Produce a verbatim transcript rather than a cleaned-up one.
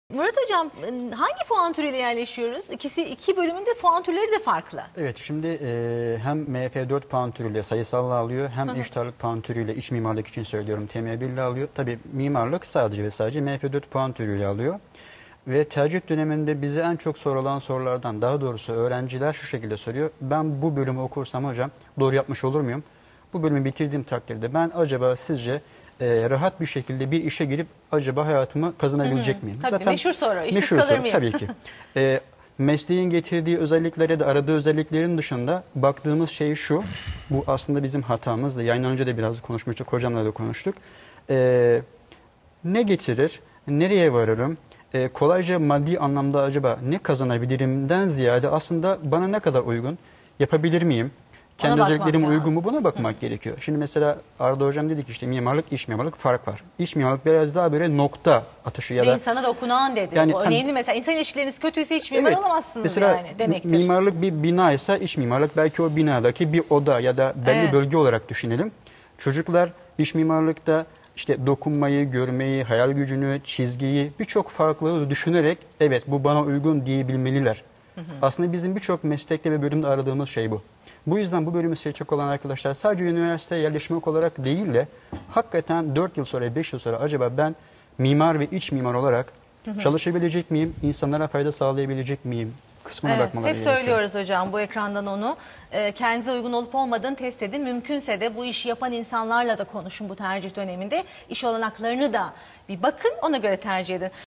Murat Hocam, hangi puan türüyle yerleşiyoruz? İkisi, iki bölümün de puan türleri de farklı. Evet, şimdi e, hem M F dört puan türüyle sayısalla alıyor, hem eşit ağırlık puan türüyle iç mimarlık için söylüyorum T M bir ile alıyor. Tabii mimarlık sadece ve sadece M F dört puan türüyle alıyor. Ve tercih döneminde bize en çok sorulan sorulardan, daha doğrusu öğrenciler şu şekilde soruyor. Ben bu bölümü okursam hocam doğru yapmış olur muyum? Bu bölümü bitirdiğim takdirde ben acaba sizce e, rahat bir şekilde bir işe girip acaba hayatımı kazanabilecek hı hı. miyim? Tabii Zaten meşhur soru. İşsiz meşhur kalır soru, mıyım? tabii ki. E, mesleğin getirdiği özelliklere de aradığı özelliklerin dışında baktığımız şey şu. Bu aslında bizim hatamızdı. Yayından önce de biraz konuşmuştuk. Hocamla da konuştuk. E, ne getirir? Nereye varırım? E, kolayca maddi anlamda acaba ne kazanabilirimden ziyade aslında bana ne kadar uygun, yapabilir miyim? Kendi özelliklerim uygun mu, buna bakmak Hı. gerekiyor. Şimdi mesela Arda Hocam dedi ki işte mimarlık, iç mimarlık fark var. İç mimarlık biraz daha böyle nokta atışı ya da... İnsana dokunan dedi. Yani, Bu önemli mesela. İnsan ilişkileriniz kötüyse iç mimar evet, olamazsınız mesela yani demektir. Mimarlık bir bina ise iç mimarlık belki o binadaki bir oda ya da belli evet. bölge olarak düşünelim. Çocuklar iç mimarlıkta işte dokunmayı, görmeyi, hayal gücünü, çizgiyi, birçok farklılığı düşünerek evet bu bana uygun diyebilmeliler. Hı hı. Aslında bizim birçok meslekte ve bölümde aradığımız şey bu. Bu yüzden bu bölümü seçecek olan arkadaşlar sadece üniversiteye yerleşmek olarak değil de hakikaten dört yıl sonra, beş yıl sonra acaba ben mimar ve iç mimar olarak hı hı. çalışabilecek miyim, insanlara fayda sağlayabilecek miyim kısmına evet, bakmaları hep gerekiyor. Hep söylüyoruz hocam bu ekrandan onu. E, kendinize uygun olup olmadığını test edin. Mümkünse de bu işi yapan insanlarla da konuşun bu tercih döneminde. İş olanaklarını da bir bakın, ona göre tercih edin.